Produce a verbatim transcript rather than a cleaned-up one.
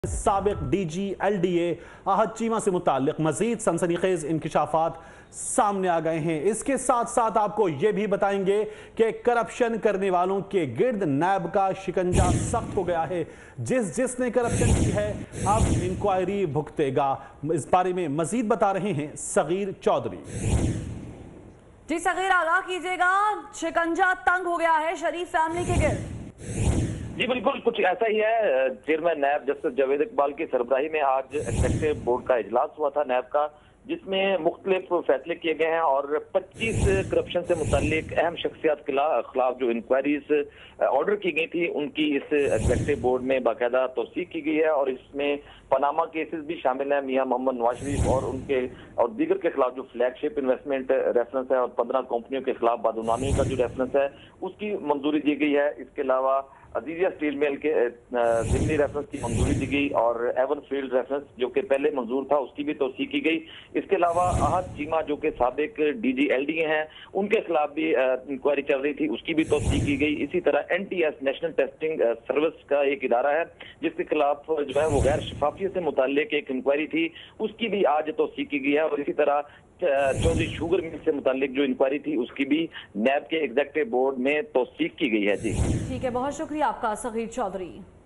साबिक DG LDA Ahad Cheema से मुताल्लिक मजीद सनसनीखेज इंकिशाफात सामने आ गए हैं। इसके साथ साथ आपको यह भी बताएंगे कि करप्शन करने वालों के गिर्द नैब का शिकंजा सख्त हो गया है। जिस जिसने करप्शन की है अब इंक्वायरी भुगतेगा। इस बारे में मजीद बता रहे हैं सगीर चौधरी। जी सगीर, आगाह कीजिएगा, शिकंजा तंग हो गया है शरीफ फैमिली के गिर्द। जी बिल्कुल, कुछ ऐसा ही है। Chairman NAB justice Javed Iqbal की सरबराही में आज एग्जीक्यूटिव बोर्ड का इजलास हुआ था नैब का, जिसमें मुख्तलिफ फैसले किए गए हैं और पच्चीस करप्शन से मुतालिक अहम शख्सियात के खिलाफ जो इंक्वायरीज ऑर्डर की गई थी उनकी इस एग्जीक्यूटिव बोर्ड में बाकायदा तौसीक की गई है। और इसमें पनामा केसेस भी शामिल है, मियां मोहम्मद नवाज शरीफ और उनके और दीगर के खिलाफ जो फ्लैगशिप इन्वेस्टमेंट रेफरेंस है और पंद्रह कंपनियों के खिलाफ बदनामी का जो रेफरेंस है उसकी मंजूरी दी गई है। इसके अलावा अजीजिया स्टील मिल के जिमनी रेफरेंस की मंजूरी दी गई और एवन फील्ड रेफरेंस जो कि पहले मंजूर था उसकी भी तौसीक की गई। इसके अलावा आहद चीमा जो कि साबिक डीजी एलडीए हैं उनके खिलाफ भी इंक्वायरी चल रही थी, उसकी भी तौसीक की गई। इसी तरह एनटीएस नेशनल टेस्टिंग सर्विस का एक इदारा है जिसके खिलाफ जो है वो गैर शफाफियत से मुताल्लिक एक इंक्वायरी थी, उसकी भी आज तौसीक की गई है। और इसी तरह चौधरी शुगर मिल से मुताल्लिक जो इंक्वायरी थी उसकी भी नैब के एग्जीक्यूटिव बोर्ड में तौसीक की गई है। जी ठीक है, बहुत शुक्रिया आपका सगीर चौधरी।